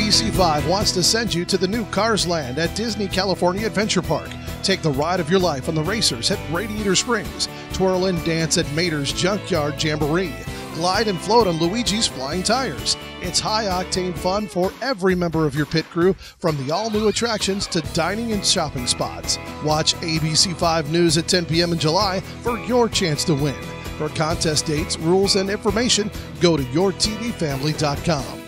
ABC5 wants to send you to the new Cars Land at Disney California Adventure Park. Take the ride of your life on the racers at Radiator Springs. Twirl and dance at Mater's Junkyard Jamboree. Glide and float on Luigi's Flying Tires. It's high-octane fun for every member of your pit crew, from the all-new attractions to dining and shopping spots. Watch ABC5 News at 10 p.m. in July for your chance to win. For contest dates, rules, and information, go to yourtvfamily.com.